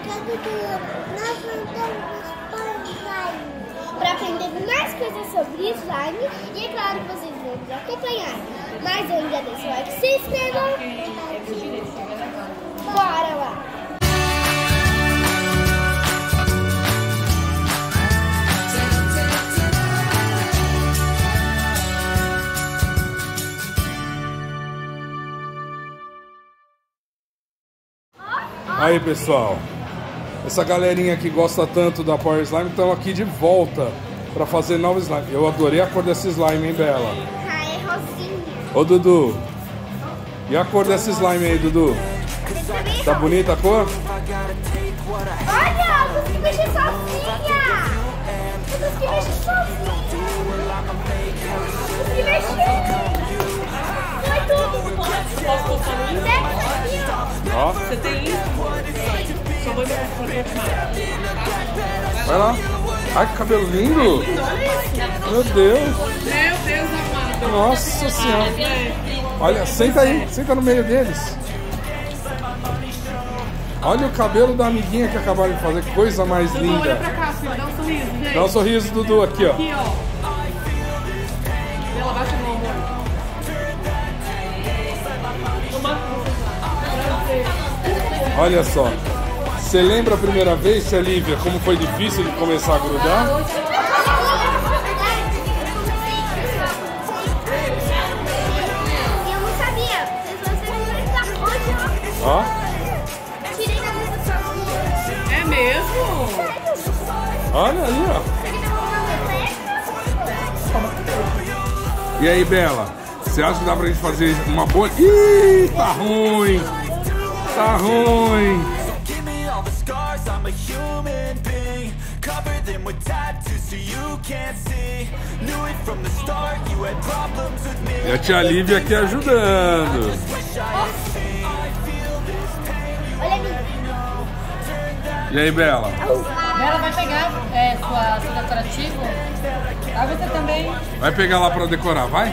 Para aprender mais coisas sobre slime e é claro que vocês vão nos acompanhar. Mas ainda deixa o like, se inscrevam. Bora lá! Aí pessoal, essa galerinha que gosta tanto da Power Slime estão aqui de volta para fazer novos slime. Eu adorei a cor desse slime, hein, Bela? Ah, é rosinha. Ô Dudu, e a cor desse slime aí, Dudu? Tá bonita a cor? Olha, eu consegui mexer sozinha. Eu consegui mexer sozinha. Eu consegui mexer. Foi tudo. Posso postar no Insta? Ó. Você tem isso? Só vou me Vai lá. Ai, que cabelo lindo. Meu Deus. Meu Deus amado. Nossa senhora. Olha, senta aí. Senta no meio deles. Olha o cabelo da amiguinha que acabaram de fazer. Que coisa mais Dudu, olha linda. pra cá, filho. Dá um sorriso, gente. Dá um sorriso, Dudu, aqui, ó. Aqui, ó. Ela baixa a mão, amor. Olha só. Você lembra a primeira vez, tia Lívia, como foi difícil de começar a grudar? Eu não sabia. Ó. Tirei da mesa sozinha. É mesmo? Olha ali, ó. E aí, Bela? Você acha que dá pra gente fazer uma bolha? Ih, tá ruim. Tá ruim. E a tia Lívia aqui ajudando. Olha a minha. E aí, Bela? Ela vai pegar seu decorativo? Tá, você também? Vai pegar lá pra decorar, vai?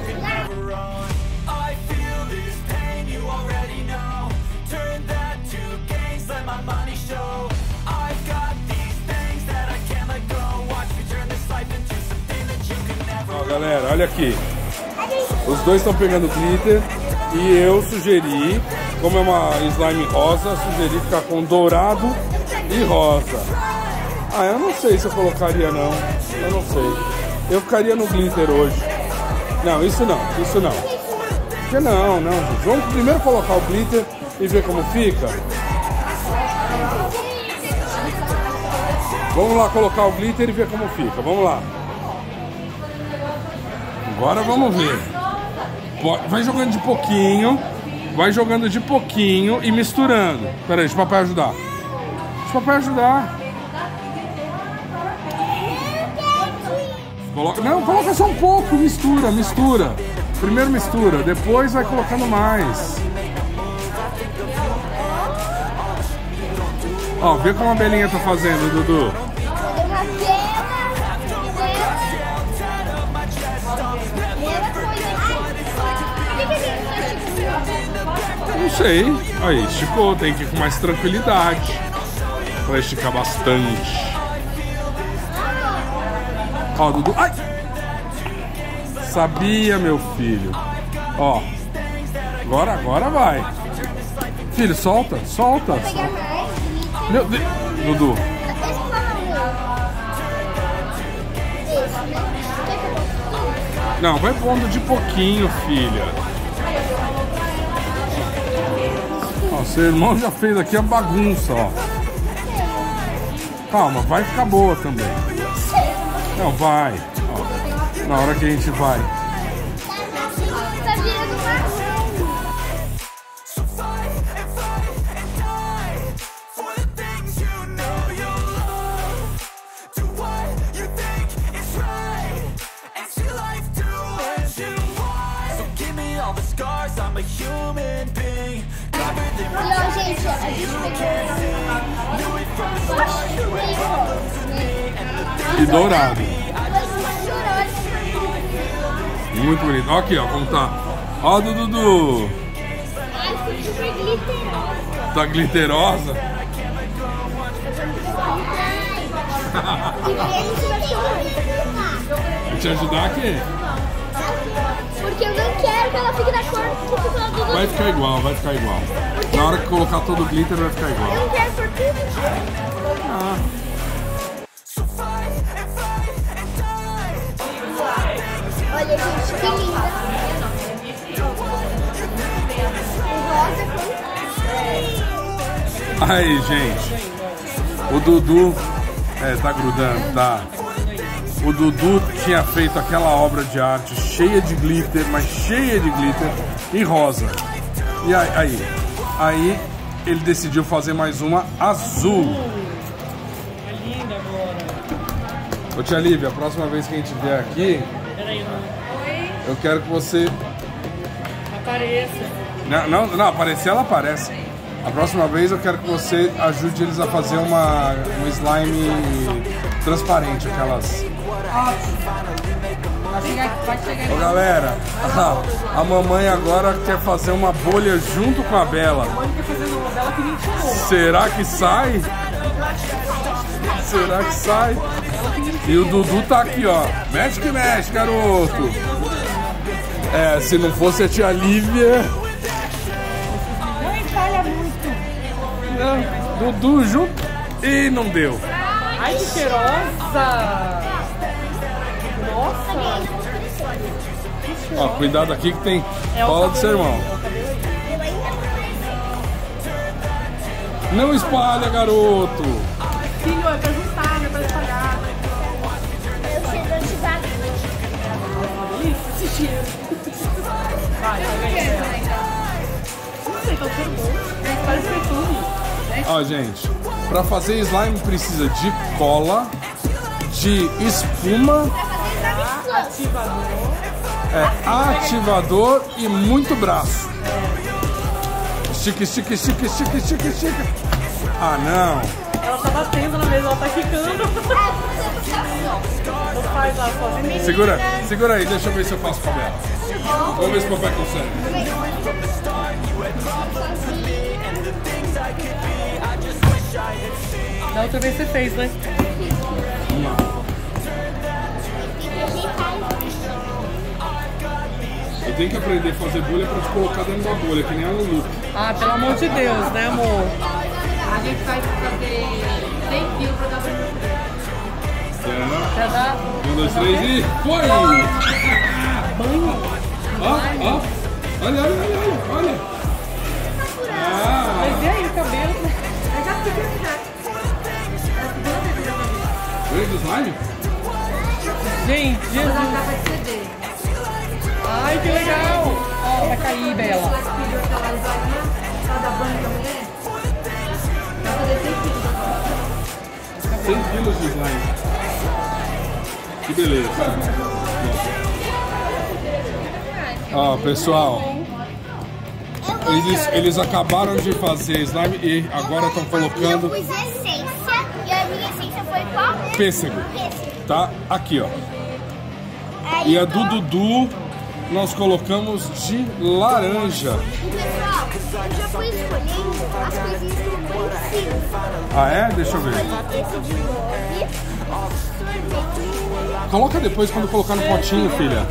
Ó, galera, olha aqui. Os dois estão pegando glitter e eu sugeri, como é uma slime rosa, sugeri ficar com dourado e rosa. Ah, eu não sei se eu colocaria não. Eu não sei. Eu ficaria no glitter hoje. Não, isso não, isso não. Porque não, gente. Vamos primeiro colocar o glitter e ver como fica. Vamos lá colocar o glitter e ver como fica. Vamos lá. Agora vamos ver. Vai jogando de pouquinho. Vai jogando de pouquinho e misturando. Pera aí, deixa o papai ajudar. Deixa o papai ajudar. Coloca só um pouco. Mistura, mistura. Primeiro mistura, depois vai colocando mais. Ó, vê como a Belinha tá fazendo, Dudu. Não sei. Aí, esticou. Tem que ir com mais tranquilidade pra esticar bastante. Ó, Dudu. Ai! Sabia, meu filho. Ó. Agora vai. Filho, solta, solta. Meu Deus. Dudu. Não, vai pondo de pouquinho, filha. Ó, seu irmão já fez aqui a bagunça, ó. Calma, vai ficar boa também. Não, vai. Ó, na hora que a gente vai. Tá virando marrom. E ó, gente, a gente E dourado. Muito bonito. Ó aqui, ó, como tá. Ó do Dudu. Ai, ficou super glitterosa. Tá glitterosa. E aí a gente vai filmar. Te ajudar aqui? Porque eu não quero que ela fique da cor que ficou do Dudu. Vai ficar igual, vai ficar igual. Na hora que colocar todo o glitter vai ficar igual. Eu não quero por tudo. Ah. Olha, gente, que linda. O rosa com... Aí, gente. O Dudu... tá grudando, tá. O Dudu tinha feito aquela obra de arte cheia de glitter, mas cheia de glitter, e rosa. E aí ele decidiu fazer mais uma azul. É linda agora. Ô tia Lívia, a próxima vez que a gente vier aqui, Peraí, eu quero que você... apareça. Não, aparecer ela aparece. A próxima vez eu quero que você ajude eles a fazer um slime transparente, aquelas... Vai chegar Ô galera, a mamãe agora quer fazer uma bolha junto com a Bela. fazendo uma dela que nem chamou. Será que sai? Será que sai? E o Dudu tá aqui, ó. Mexe que mexe, garoto. Se não fosse a tia Lívia... Não entalha muito. Não, Dudu junto. E não deu. Ai, que cheirosa. Nossa. Ó, cuidado aqui que tem bola de sermão. Não espalha, garoto. Filho, é pra juntar, não é pra espalhar. Eu cheiro de bagunça. Esse cheiro. Vai, não sei, tá cheiro bom. Parece perfume. Ó, gente, pra fazer slime precisa de cola, de espuma, ativador e muito braço. Estica, estica, estica, estica, estica, estica. Ah, não. Ela tá batendo na mesa, ela tá quicando. Não faz lá sozinha. Segura aí, deixa eu ver se eu faço com a Bela. Vamos ver se o papai consegue. Da outra vez você fez, né? Vamos lá. Eu tenho que aprender a fazer bolha pra te colocar dentro da bolha, que nem a Lulu. Ah, pelo amor de Deus, né, amor? A gente vai fazer 100 quilos pra dar Já dá? 1, 2, 3 e foi! Banho? Ó. Olha. Mas e aí, o cabelo? Eu já fiz já. Veio do slime? Gente, Vou Jesus. dar capa de CD. Ai, que legal. Ó, vai cair, Bela. Pra dar banho pra mulher? Vai fazer 100 quilos agora. 100 quilos de slime. Que beleza. Ó, pessoal, eles acabaram de fazer slime e agora estão colocando Eu pus essência e a minha essência foi qual? pêssego. Pêssego. Tá aqui, ó. Aí E a eu do tô- Dudu nós colocamos de laranja. E pessoal, eu já fui escolhendo as coisinhas que eu vou em cima. Ah, é? Deixa eu ver. Esse de nove, sorvete. Coloca depois quando colocar no potinho, filha.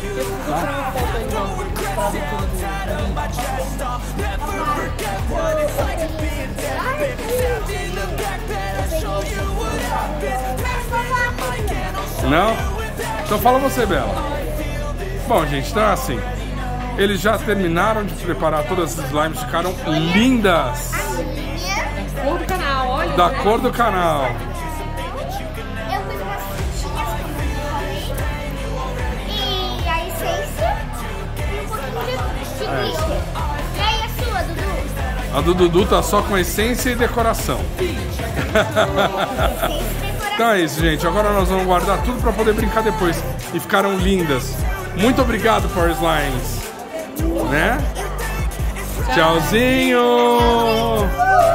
Não? Então fala você, Bela. Bom, gente, então é assim. Eles já terminaram de preparar todas as slimes, ficaram lindas. A minha, Cor do canal, olha. Da cor do canal. eu fiz umas frutinhas, como eu falei. E a essência e um pouquinho de glitter. E aí a sua, Dudu? A do Dudu tá só com essência e decoração. Essência e decoração. Então é isso, gente. Agora nós vamos guardar tudo pra poder brincar depois. E ficaram lindas. Muito obrigado, Power Slimes. Né? Tchauzinho!